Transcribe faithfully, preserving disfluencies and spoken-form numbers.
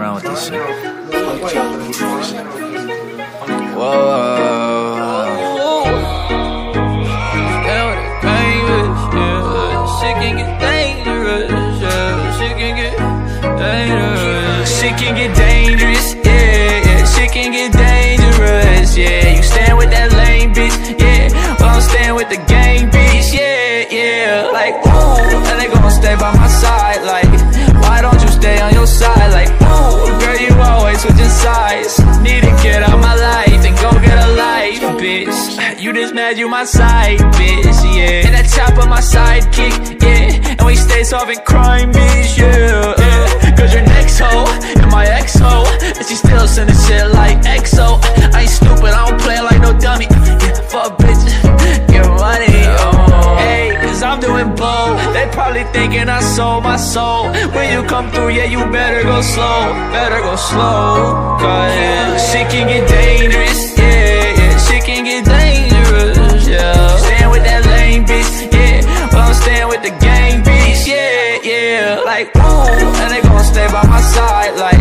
around with this shit. Whoa. Shit can get dangerous, yeah, yeah. Shit can get dangerous, yeah. You stand with that lame bitch, yeah. Well, I'm staying with the gang bitch, yeah, yeah. Like, ooh, and they gon' stay by my side. Like, why don't you stay on your side? Like, ooh, girl, you always switching sides. Need to get out my life and go get a life, bitch. You just mad you my side, bitch, yeah. And that chopper my sidekick, yeah. And we stay solving crime, bitch, yeah, yeah. Cause your next hoe and my ex-hoe, and she still sending shit like X O. I ain't stupid, I don't play like no dummy. Yeah, fuck bitches, get money, oh. Hey, cause I'm doing blow. They probably thinking I sold my soul. When you come through, yeah, you better go slow. Better go slow, cause yeah, shit can get dangerous, yeah, yeah. Shit can get dangerous, yeah. Staying with that lame bitch, yeah. Well, I'm staying with the gang bitch, yeah, yeah. Like, ooh, and they gon' stay by my side, like